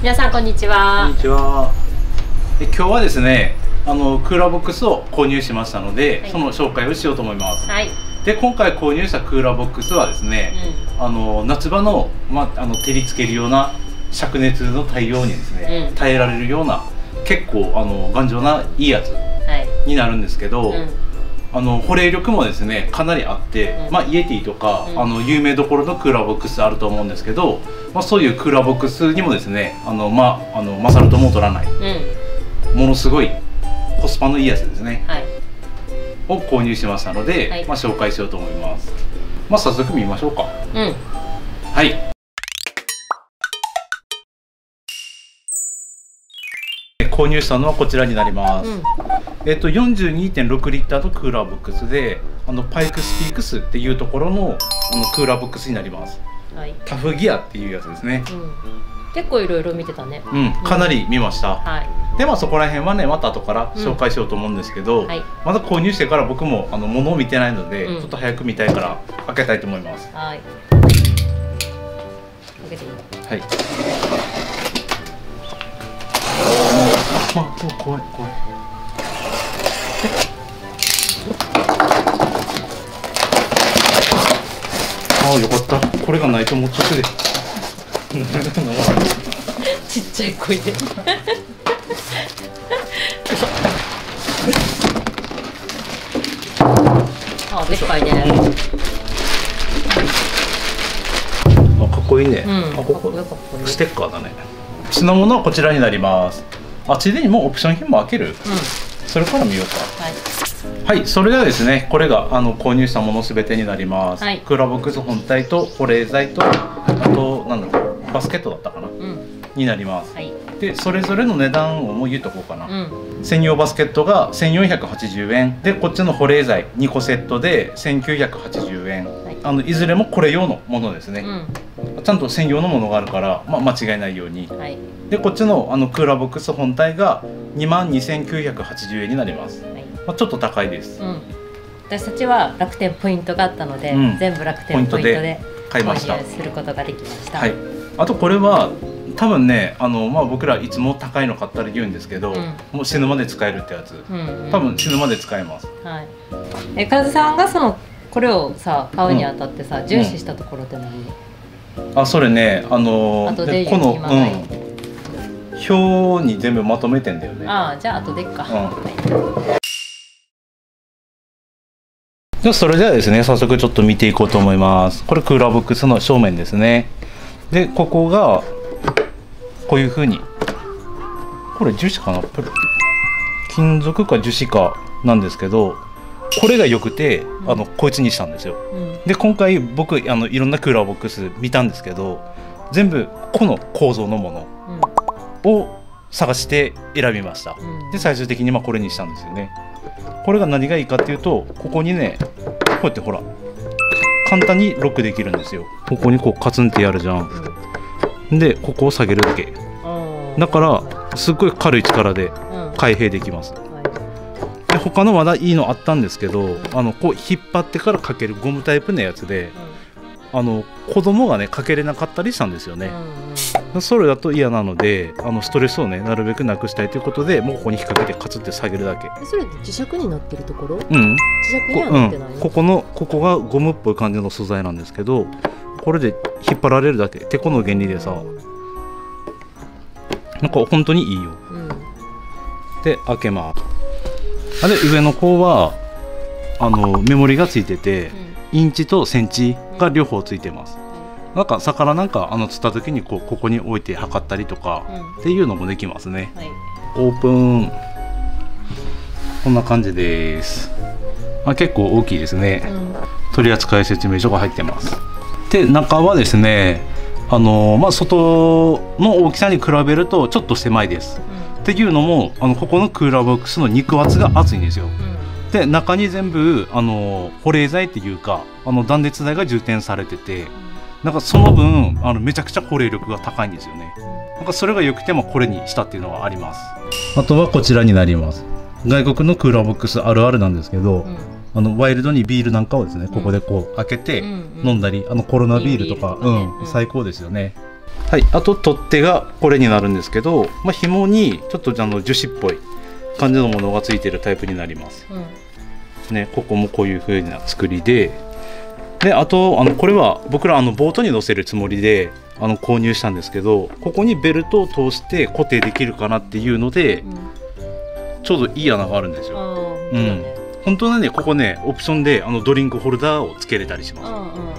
皆さんこんにちは。 こんにちは。今日はですね、クーラーボックスを購入しましたので、はい、その紹介をしようと思います。はい。で、今回購入したクーラーボックスはですね、夏場の照りつけるような灼熱の太陽にですね、耐えられるような結構頑丈ないいやつになるんですけど。保冷力もですねかなりあって、イエティとか、有名どころのクーラーボックスあると思うんですけど、そういうクーラーボックスにもですね勝るとも劣らない、ものすごいコスパのいいやつですね、を購入しましたので、紹介しようと思います。早速見ましょうか。はい。購入したのはこちらになります。42.6 リッターのクーラーボックスで、パイクスピークスっていうところのクーラーボックスになります。タフギアっていうやつですね。 結構いろいろ見てたね。 かなり見ました。で、そこら辺はね、また後から紹介しようと思うんですけど、まだ購入してから僕も物を見てないので、ちょっと早く見たいから開けたいと思います。はい。開けていい？はい。怖い。よかった。これがないともうちょっとでちっちゃい声ででっかいね。 かっこいいね。ステッカーだね。品物はこちらになります。ついでにもうオプション品も開ける。それから見ようか。はい、それではですね、これが購入したものすべてになります。クーラーボックス本体と保冷剤と、あとなんだろう、バスケットだったかな、になります。で、それぞれの値段をもう言っとこうかな。専用バスケットが1480円で、こっちの保冷剤2個セットで1980円。いずれもこれ用のものですね。ちゃんと専用のものがあるから、間違いないように。で、こっちのクーラーボックス本体が22,980円になります。ちょっと高いです。 私たちは楽天ポイントがあったので、全部楽天ポイントで買いました。することができました。 はい。あとこれは多分ね、僕らいつも高いの買ったら言うんですけど、もう死ぬまで使えるってやつ。多分死ぬまで使えます。はい。 カズさんがこれをさ買うにあたってさ重視したところって何？ それね、この表に全部まとめてんだよね。 じゃあ後でっか。 じゃあそれではですね、早速ちょっと見ていこうと思います。これクーラーボックスの正面ですね。で、ここがこういう風に、これ樹脂かな、金属か樹脂かなんですけど、これが良くてこいつにしたんですよ。で、今回僕いろんなクーラーボックス見たんですけど、全部この構造のものを探して選びました。で、最終的にこれにしたんですよね。これが何がいいかっていうと、ここにね、こうやってほら簡単にロックできるんですよ。ここにこうカツンってやるじゃん。で、ここを下げるだけだからすっごい軽い力で開閉できます。で、他のまだいいのあったんですけど、こう引っ張ってからかけるゴムタイプのやつで、子供がねかけれなかったりしたんですよね。それだと嫌なので、ストレスをねなるべくなくしたいということで、もうここに引っ掛けてカツって下げるだけ。 それって磁石になってるところ？磁石にはなってないの？ ここがゴムっぽい感じの素材なんですけど、これで引っ張られるだけ。てこの原理でさ、なんか本当にいいよ。で、開けます。で、上の方はメモリがついてて、インチとセンチが両方ついてます。なんか魚なんか釣った時にここに置いて測ったりとかっていうのもできますね。オープン。こんな感じです。結構大きいですね。取扱説明書が入ってます。で、中はですね、外の大きさに比べるとちょっと狭いです。っていうのもここのクーラーボックスの肉厚が厚いんですよ。で、中に全部保冷剤っていうか断熱材が充填されてて、なんかその分めちゃくちゃ保冷力が高いんですよね。なんかそれが良くてもこれにしたっていうのはあります。あとはこちらになります。外国のクーラーボックスあるあるなんですけど、ワイルドにビールなんかをですね、ここでこう開けて飲んだり、コロナビールとか最高ですよね。 はい、あと取っ手がこれになるんですけど、紐にちょっと樹脂っぽい感じのものがついてるタイプになります、ね。ここもこういう風な作りで、あとこれは僕らボートに乗せるつもりで購入したんですけど、ここにベルトを通して固定できるかなっていうので、ちょうどいい穴があるんですよ。本当はね、ここねオプションでドリンクホルダーをつけれたりします。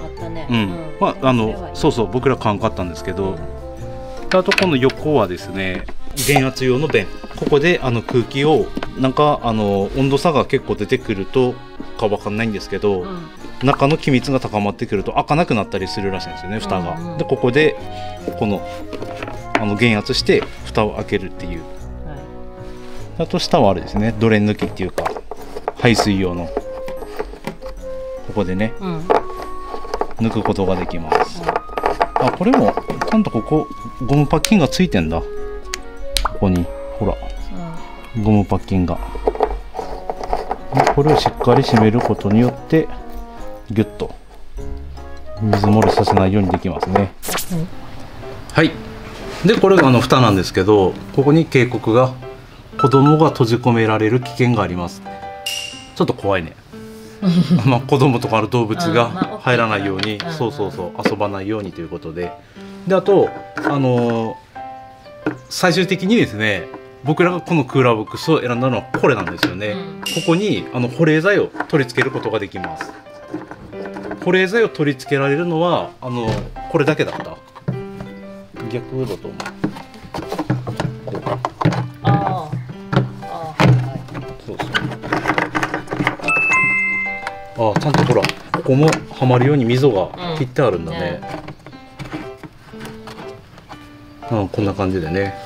そうそう、僕ら買わんかったんですけど、あとこの横はですね、減圧用の弁。ここで空気をなんか温度差が結構出てくるとかわかんないんですけど、中の気密が高まってくると開かなくなったりするらしいんですよね、蓋が。でここでこの減圧して蓋を開けるっていう。あと下はあれですね、ドレン抜きっていうか排水用の、ここでね、抜くことができます。これもちゃんとここゴムパッキンがついてんだ。ここにほら、ゴムパッキンが。これをしっかり締めることによってギュッと水漏れさせないようにできますね。はい。でこれが蓋なんですけど、ここに警告が、子供が閉じ込められる危険があります。ちょっと怖いね。子供とか動物が入らないように、そう遊ばないようにということで。あと最終的にですね、僕らがこのクーラーボックスを選んだのはこれなんですよね。ここに保冷剤を取り付けることができます。保冷剤を取り付けられるのはこれだけだった。逆だと思う。ちゃんとほら、ここもはまるように溝が切ってあるんだね。こんな感じでね。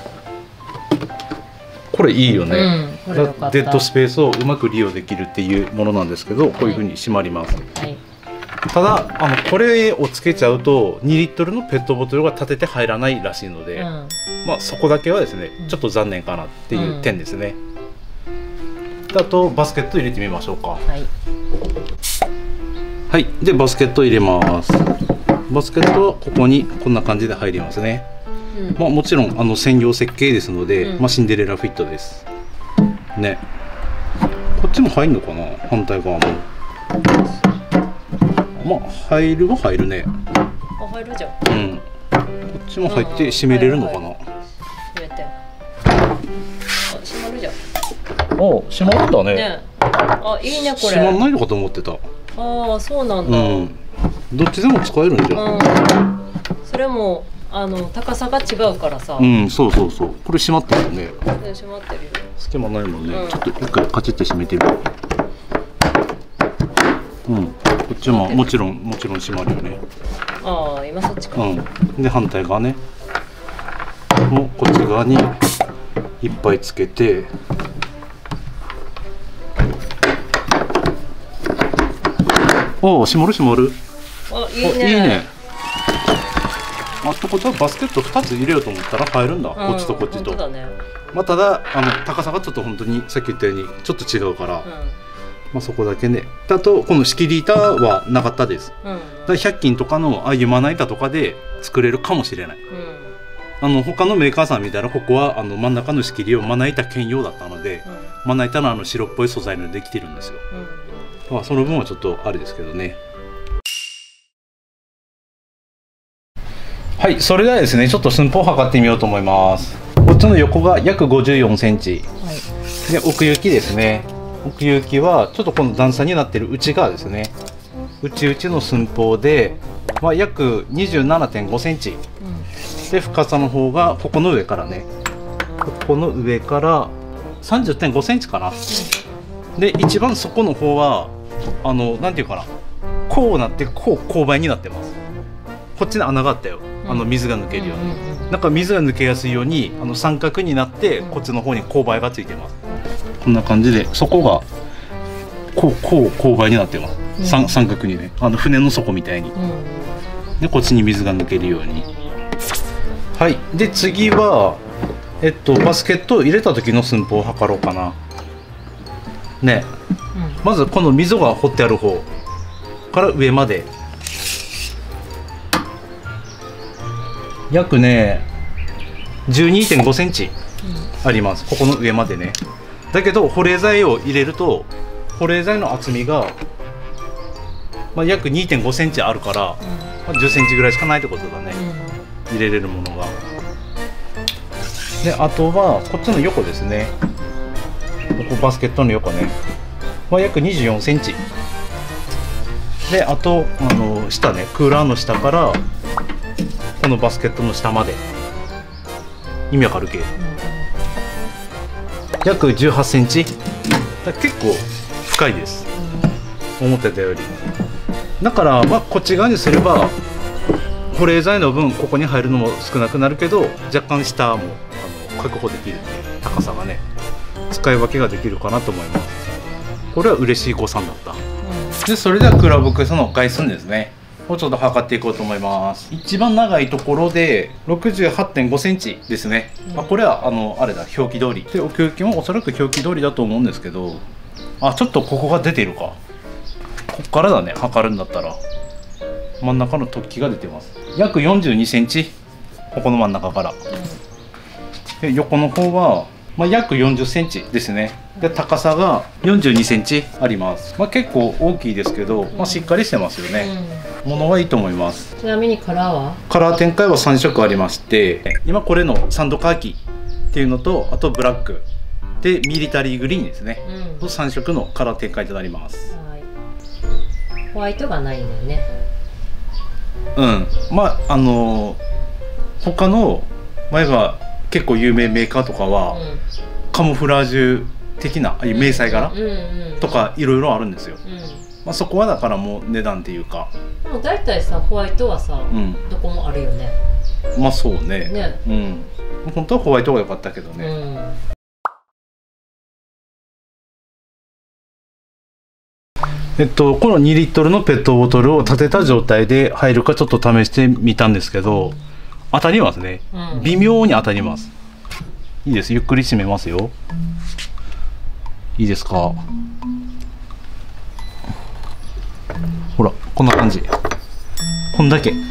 これいいよね。デッドスペースをうまく利用できるっていうものなんですけど、こういう風に閉まります。ただこれをつけちゃうと2リットルのペットボトルが立てて入らないらしいので、そこだけはですねちょっと残念かなっていう点ですね。あとバスケット入れてみましょうか。はい、でバスケット入れます。バスケットはここにこんな感じで入りますね。もちろん専用設計ですので、シンデレラフィットですね。こっちも入るのかな、反対側も。入るは入るね。 入るじゃん。 こっちも入って閉めれるのかな。 閉めて。閉まるじゃん。 閉まったね。 いいねこれ。 閉まんないのかと思ってた。 そうなんだ。 どっちでも使えるんじゃん。 それも高さが違うからさ。 そう。これ閉まってるよね。 閉まってるよ。 隙間ないもんね。ちょっと一回カチッと閉めてみる。こっちももちろん閉まるよね。 今そっちか。 で反対側ね。もうこっち側にいっぱいつけて。閉まる。 いいね。 いいね。ってことはバスケット2つ入れようと思ったら入るんだ。こっちとこっちと。ただ高さがちょっと本当にさっき言ったようにちょっと違うから、そこだけね。あとこの仕切り板はなかったです。だから100均とかのああいうまな板とかで作れるかもしれない。他のメーカーさん見たらここは真ん中の仕切りをまな板兼用だったので、まな板の白っぽい素材のできてるんですよ。その分はちょっとあれですけどね。はい、それではですね、ちょっと寸法を測ってみようと思います。こっちの横が約54センチ、で奥行きですね。奥行きはちょっとこの段差になっている内側ですね。内々の寸法で、約 27.5 センチ、で深さの方がここの上からね、ここの上から 30.5 センチかな。で一番底の方はなんていうかな、こうなってこう勾配になってます。こっちに穴があったよ。水が抜けるように、なんか水が抜けやすいように三角になってこっちの方に勾配がついてます。こんな感じで底がこう勾配になってます。三角にね、船の底みたいに。でこっちに水が抜けるように。はい。で次はバスケットを入れた時の寸法を測ろうかな。ね、まずこの溝が掘ってある方から上まで約ね 12.5 センチあります、ここの上までね。だけど保冷剤を入れると保冷剤の厚みが、約 2.5 センチあるから、10センチぐらいしかないってことだね、入れれるものが。であとはこっちの横ですね、ここバスケットの横ねは約24センチで、あと下ね、クーラーの下からこのバスケットの下まで、意味わかるけ、約18センチだ、結構深いです、思ってたより。だからこっち側にすれば保冷剤の分ここに入るのも少なくなるけど、若干下も確保できる、高さがね、使い分けができるかなと思います。これは嬉しい誤算だった、でそれではクーラーボックスの外寸ですねをちょっと測っていこうと思います。一番長いところで 68.5 センチですね、これはあれだ、表記通りで、奥行きもおそらく表記通りだと思うんですけど、ちょっとここが出てるか、こっからだね、測るんだったら。真ん中の突起が出てます、約42センチ、ここの真ん中から、で横の方は、約40センチですね。で高さが42センチあります。結構大きいですけど、しっかりしてますよね、ものはいいと思います。 ちなみにカラーは展開は3色ありまして、今これのサンドカーキっていうのと、あとブラックでミリタリーグリーンですね、3色のカラー展開となります。 ホワイトがないんだよね。 他の前は結構有名メーカーとかは、カモフラージュ的な迷彩柄とかいろいろあるんですよ。そこはだからもう値段っていうか、 でも大体さ、ホワイトはさ、どこもあるよね。 そうね、本当はホワイトが良かったけどね。この2リットルのペットボトルを立てた状態で入るかちょっと試してみたんですけど、当たりますね、微妙に当たります。いいです、ゆっくり閉めますよ。いいですか、ほらこんな感じ、こんだけ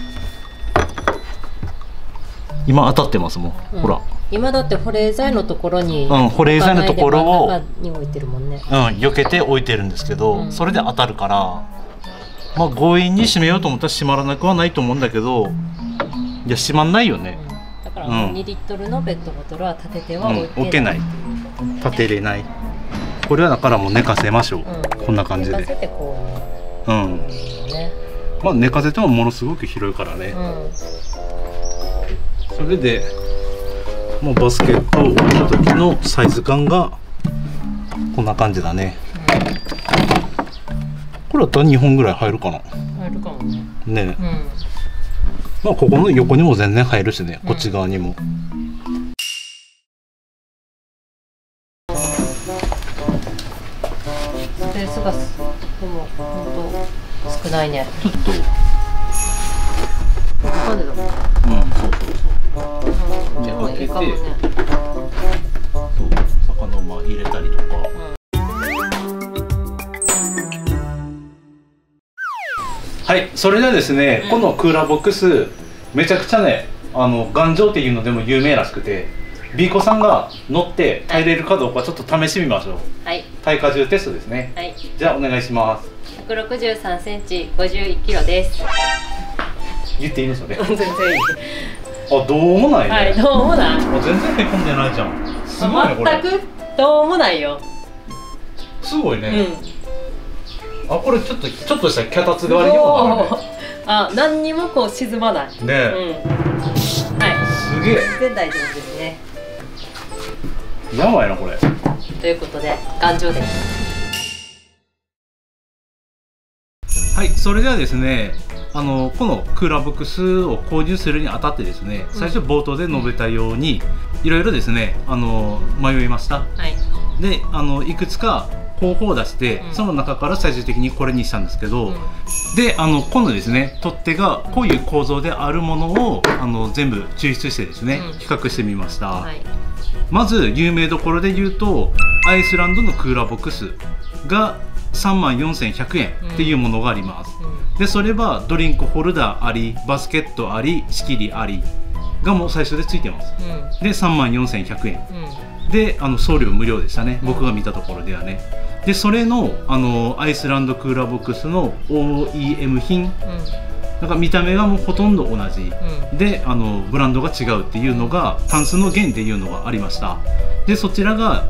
今当たってますもん、ほら今だって保冷剤のところに、 保冷剤のところをに置いてるもんね。 避けて置いてるんですけど、それで当たるから、強引に閉めようと思ったら閉まらなくはないと思うんだけど、いや閉まんないよね。 だから2リットルのペットボトルは立てては置けない、立てれない。これはだからもう寝かせましょう、こんな感じで。寝かせてこう、寝かせてもものすごく広いからね、それでもうバスケットを置いた時のサイズ感がこんな感じだね、これだったら2本ぐらい入るかな。 入るかもね。 ここの横にも全然入るしね、こっち側にも。 スペースがでも本当少ないね。 ちょっとなんでだろう。 じゃあ開けて、魚を入れたりとか。はい、それではですね、このクーラーボックスめちゃくちゃね、頑丈っていうのでも有名らしくて、ビーコさんが乗って耐えれるかどうかちょっと試してみましょう。 はい。 耐荷重テストですね。 はい。 じゃあお願いします。 163センチ、51キロです。 言っていいんですよね。 全然いい。 どうもないね。 はい、どうもない。 全然へこんでないじゃん。すごいねこれ。 全くどうもないよ。 すごいね。これちょっとした脚立代わりにもなるね。 何にもこう沈まない。 ねえ。はい。すげえ。 全然大丈夫ですね。 やばいなこれ。 ということで頑丈です。 はい、それではですね、このクーラーボックスを購入するにあたってですね、最初冒頭で述べたようにいろいろですね、迷いました。はい。で、いくつか方法を出して、その中から最終的にこれにしたんですけど、で今度ですね、取っ手がこういう構造であるものを全部抽出してですね、比較してみました。はい、まず有名どころで言うとアイスランドのクーラーボックスが34,100円っていうものがあります。でそれはドリンクホルダーあり、バスケットあり、仕切りありがもう最初でついてます。で34,100円で送料無料でしたね、僕が見たところではね。でそれのアイスランドクーラーボックスの OEM 品、なんか見た目がもうほとんど同じ、でブランドが違うっていうのがタンスの弦っていうのがありました。でそちらが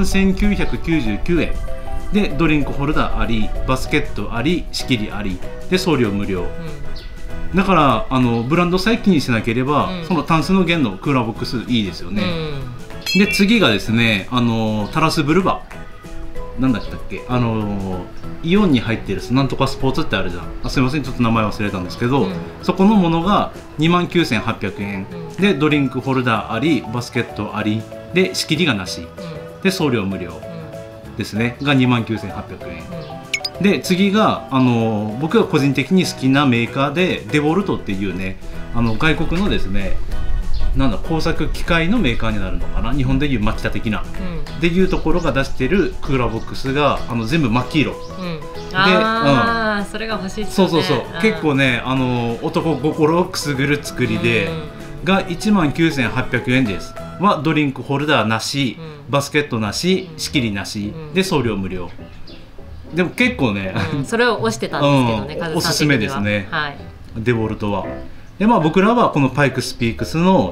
21,999円でドリンクホルダーあり、バスケットあり、仕切りありで送料無料、だからブランドさえ気にしなければ、そのタンスの弦のクーラーボックスいいですよね。で次がですねタラスブルバなんだったっけ、イオンに入ってるなんとかスポーツってあるじゃん。すいませんちょっと名前忘れたんですけど、そこのものが29,800円でドリンクホルダーあり、バスケットありで仕切りがなしで送料無料ですねが29,800円。で次が僕が個人的に好きなメーカーでデボルトっていうね外国のですね工作機械のメーカーになるのかな、日本でいうマキタ的な、っていうところが出してるクーラーボックスが全部真っ黄色、 それが欲しいですね。そう結構ね男心をくすぐる作りで、が19,800円です。はドリンクホルダーなし、バスケットなし、仕切りなしで送料無料。でも結構ね、 それを推してたんですけどね、 おすすめですね、デボルトは。で僕らはこのパイクスピークスの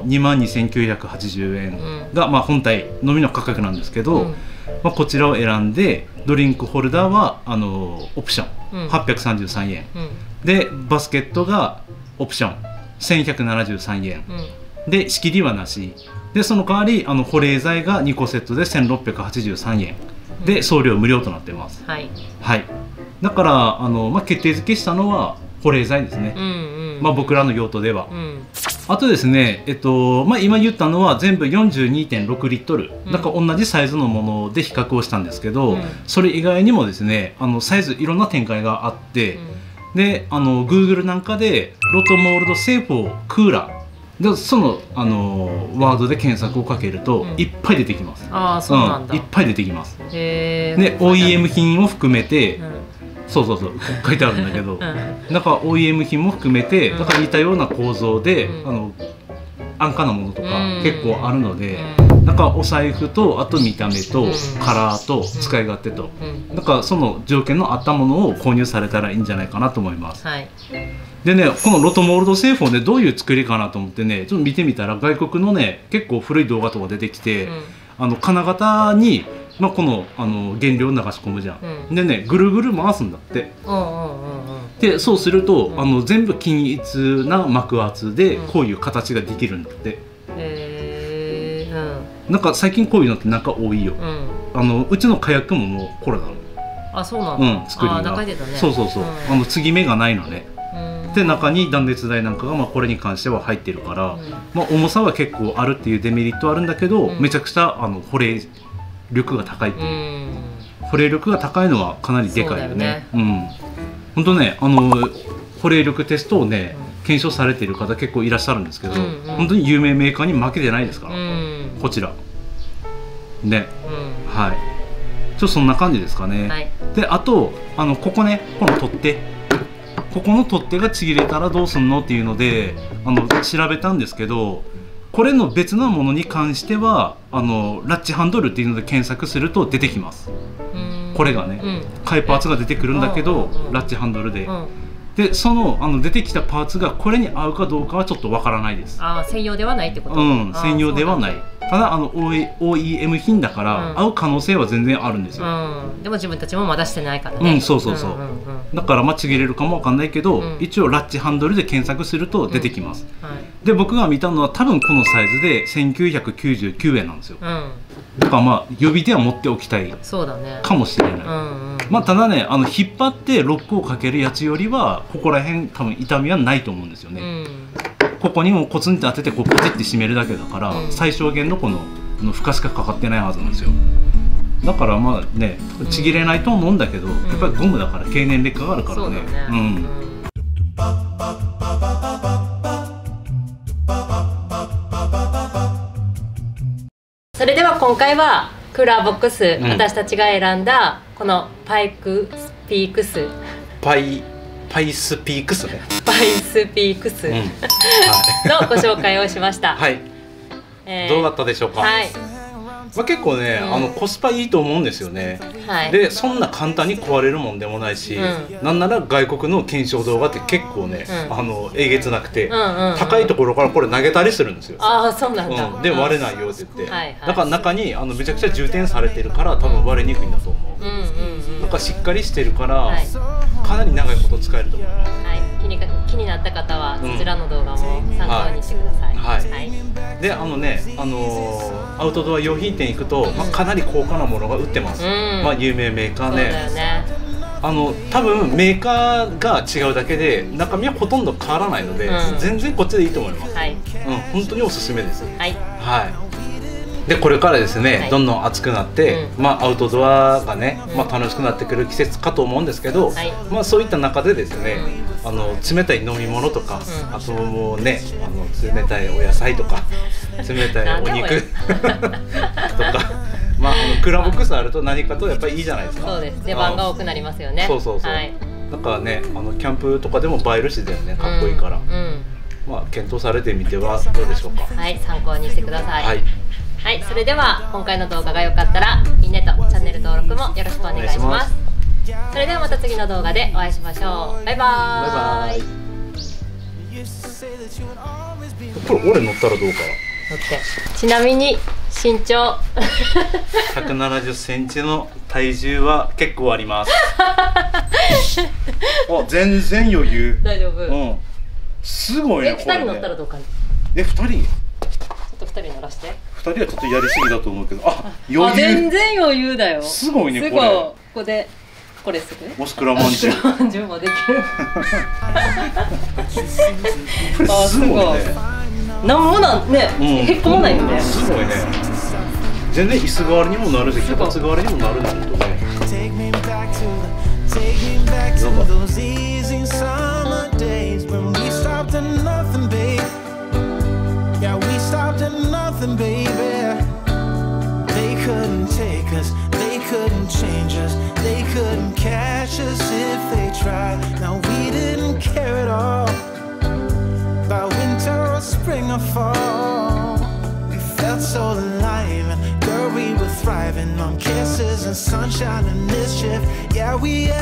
22,980円が本体のみの価格なんですけど、こちらを選んでドリンクホルダーはオプション833円、でバスケットがオプション1,173円、で仕切りはなしで、その代わり保冷剤が2個セットで1,683円で送料無料となってます。だから決定づけしたのは保冷剤ですね、僕らの用途では。あとですね、今言ったのは全部 42.6 リットル、だから同じサイズのもので比較をしたんですけど、それ以外にもですねサイズいろんな展開があって、でGoogle なんかでロトモールド製法クーラーでそのワードで検索をかけるといっぱい出てきます。 そうなんだ、 いっぱい出てきます。 で OEM 品を含めて、そう書いてあるんだけど、だから OEM 品も含めてだから似たような構造で、安価なものとか結構あるので、だからお財布とあと見た目とカラーと使い勝手と、だからその条件のあったものを購入されたらいいんじゃないかなと思います。でね、このロトモールド製法でどういう作りかなと思ってねちょっと見てみたら、外国のね結構古い動画とか出てきて、金型にこの原料を流し込むじゃん、でねぐるぐる回すんだって、でそうすると全部均一な膜圧でこういう形ができるんだって。なんか最近こういうのってなんか多いよ、うちの火薬ももうこれなの。 そうなんだ、 作りがそう継ぎ目がないのね。で中に断熱材なんかがこれに関しては入ってるから、重さは結構あるっていうデメリットはあるんだけど、めちゃくちゃ保冷力が高いっていう、保冷力が高いのはかなりでかいよね。本当ね保冷力テストをね検証されている方結構いらっしゃるんですけど、本当に有名メーカーに負けてないですから、こちらね、ちょっとそんな感じですかね。であとここね、この取っ手、ここの取っ手がちぎれたらどうすんのっていうので調べたんですけど、これの別なものに関してはラッチハンドルっていうので検索すると出てきます。これがね、買いパーツが出てくるんだけど、ラッチハンドルで、でその出てきたパーツがこれに合うかどうかはちょっとわからないです。 専用ではないってこと？ 専用ではない。ただOEM 品だから合う可能性は全然あるんですよ。 でも自分たちもまだしてないからね。 だからちぎれるかもわかんないけど、一応ラッチハンドルで検索すると出てきます。で僕が見たのは多分このサイズで1999円なんですよ。だから予備では持っておきたいかもしれない。ただね引っ張ってロックをかけるやつよりはここら辺多分痛みはないと思うんですよね。ここにもコツンって当ててポチって締めるだけだから、最小限のこの負荷しかかかってないはずなんですよ。だからねちぎれないと思うんだけど、やっぱりゴムだから経年劣化があるからね。 それでは今回はクーラーボックス、私たちが選んだこのパイクスピークスパイスピークスね。 パイスピークスのご紹介をしました。 はい。どうだったでしょうか。はい。まあ結構ね、コスパいいと思うんですよね。はい。でそんな簡単に壊れるもんでもないし、なんなら外国の検証動画って結構ね、えげつなくて、高いところからこれ投げたりするんですよ。 ああ、そうなんだ。 で割れないよって言って、だから中にめちゃくちゃ充填されてるから多分割れにくいんだと思う。なんかしっかりしてるからかなり長いこと使えると思います。 はい。気になった方はそちらの動画も参考にしてください。 はい。でアウトドア用品店行くとかなり高価なものが売ってます。まあ有名メーカーね。多分メーカーが違うだけで中身はほとんど変わらないので、全然こっちでいいと思います。はい。本当におすすめです。はい。はい。でこれからですね、どんどん暑くなって、アウトドアがね、楽しくなってくる季節かと思うんですけど、そういった中でですね、冷たい飲み物とか、あともうね、冷たいお野菜とか冷たいお肉とかクラブ草あると何かとやっぱりいいじゃないですか。 そうです。出番が多くなりますよね。 そうそうそう。だからね、キャンプとかでも映えるしだよね、かっこいいから、検討されてみてはどうでしょうか。 はい、参考にしてください。はい、それでは今回の動画が良かったらいいねとチャンネル登録もよろしくお願いします。それではまた次の動画でお会いしましょう。バイバーイ。 これ俺乗ったらどうかな。乗って。 ちなみに身長 170センチの体重は結構あります。全然余裕。 大丈夫。 すごいね。 2人乗ったらどうかな。 2人？ちょっと2人乗らして。 2人はちょっとやりすぎだと思うけど、余裕。 全然余裕だよ。 すごいね、これ。 ここでこれすぐ。 もしくらまんじゅう。 まんじゅうもできる。 これすごいね。 なんもね、へっこまないよね。 すごいね。全然椅子代わりにもなるし、脚立代わりにもなるんだとね。 Baby, they couldn't take us, they couldn't change us, they couldn't catch us if they tried. Now we didn't care at all about winter or spring or fall. We felt so alive and girl, we were thriving on kisses and sunshine and mischief. Yeah, we